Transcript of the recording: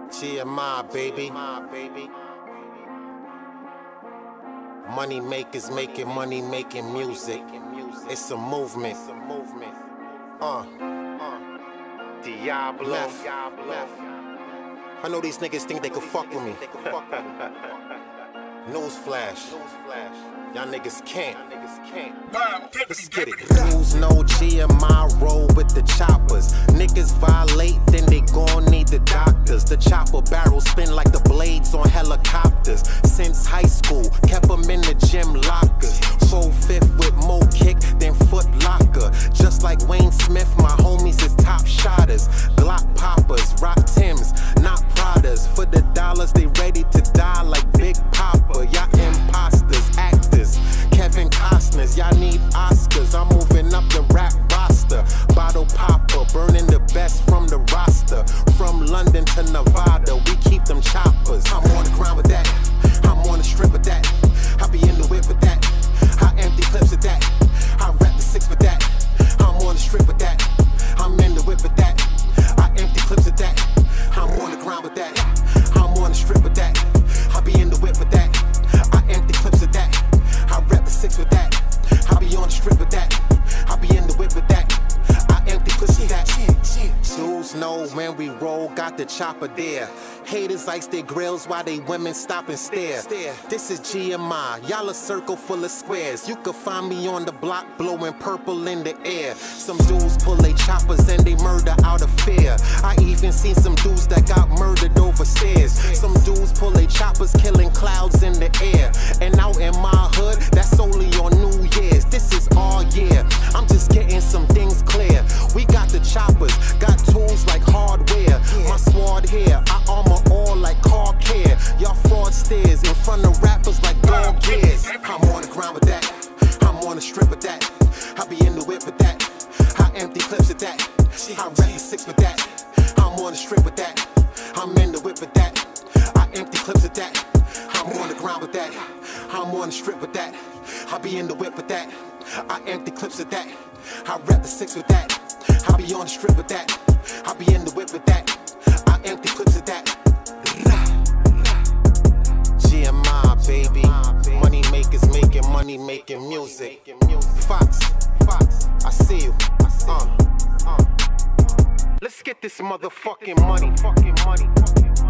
GMI, baby. Money makers making money, making music. It's a movement. Diablo. Left. I know these niggas think they could fuck with me. Newsflash. Y'all niggas can't. Let's get it. Rules no GMI, roll with the choppers. Niggas violate, then they gon' need the doctors. The chopper barrel spin like the blades on helicopters. Since high school, kept them in the gym lockers. 4/5 with more kick than Foot Locker. Just like Wayne Smith, my homies is top shotters. Glock poppers, rock Tims, not Pradas. For the dollars, they ready to die like Big Papa. Y'all imposters, actors, Kevin Costners. Y'all need Oscars. I'm moving up the rap roster. Bottle popper, burning the best from the roster. From London to Nevada, we keep them choppers. I'm on the ground with that. I'm on the strip with that. I be in the whip with that. I empty clips with that. I rap the 6 with that. I'm on the strip with that. I'm in the whip with that. I empty clips with that. I'm on the ground with that. I'm on the strip with that. I be in the whip with that. I empty clips with that. I rap the 6 with that. I be on the strip with that. I be in the whip with that. I empty clips with that. Dudes know when we roll, got the chopper there. Haters ice their grills while they women stop and stare. This is GMI, y'all a circle full of squares. You can find me on the block blowing purple in the air. Some dudes pull they choppers and they murder out of fear. I even seen some dudes that got murdered overseas. Some dudes pull they choppers killing clouds in the air. And out in my hood, that's only on New Year's. This is all year, I'm just getting some things clear. We got the choppers, got tools like hardware. My squad here, I armor all like car care. Y'all fraudsters in front of rappers like dog years. I'm on the ground with that. I'm on the strip with that. I be in the whip with that. I empty clips with that. I rap the 6 with that. I'm on the strip with that. I'm in the whip with that. I empty clips with that. I'm on the ground with that. I'm on the strip with that. I be in the whip with that. I empty clips with that. I rap the 6 with that. I be on the strip with that. I be in the whip with that. I empty clips of that. GMI, baby. Money makers making money, making music. Fox, I see you. Let's get this motherfucking money.